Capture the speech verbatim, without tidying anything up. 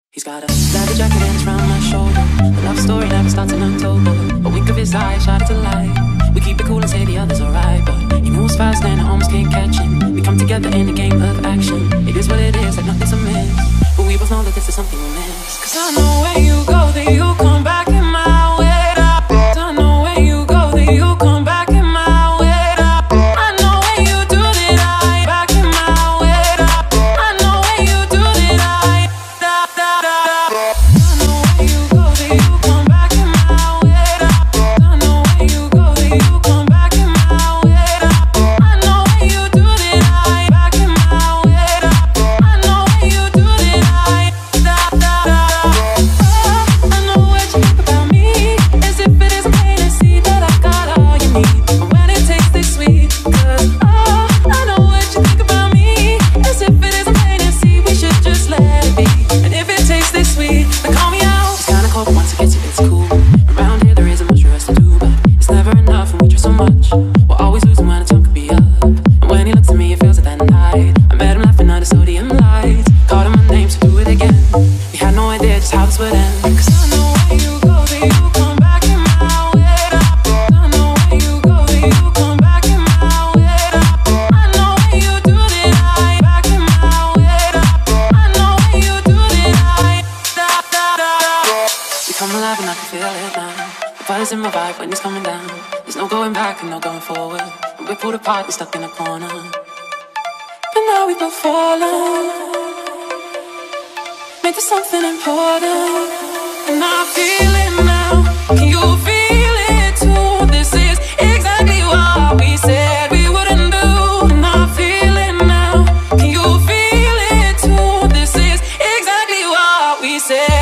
He's got a leather jacket and it's round my shoulder. The love story never starts in October. A wink of his eye, shot it to light. We keep it cool and say the other's alright, but he moves fast and I almost can't catch him. We come together in a game of action. It is what it is, like nothing's amiss. But we both know that this is something we miss. Cause I know when you go, that you come back in my way. I know when you go, that you come back in my way. I know when you do that, I back in my way. I know when you do that, I da, da, da, da. I know when you go, that you come back in my way. I know when you go, that you come back in my way. I know when you do that, I back in my way. I know when you do that, I da, da, da, da. I know what you think about me, as if it isn't plain to see that I got all you need. But when it tastes this sweet, cause oh, I know what you think about me, as if it isn't plain to see, we should just let it be. And if it tastes this sweet, then call me out. It's kinda cold, but once it gets you, it's cool. Around here there isn't much for us to do, but it's never enough and we try so much. We're always losing when the tongue could be up. And when he looks at me, it feels like that night I met him laughing under sodium lights. Called him my name, so do it again. We had no idea just how this would end. Cause I know when you go, that you come back in my way. I know when you go, that you come back in my way. I know when you do that, I back in my way. I know when you do that, I da, da, da, da. You come alive and I can feel it now. The buzz in my vibe when it's coming down. There's no going back and no going forward. And we're pulled apart and stuck in a corner. But now we both fallen. Make this something important. And I feel it now. Can you feel it too? This is exactly what we said we wouldn't do. And I feel it now. Can you feel it too? This is exactly what we said.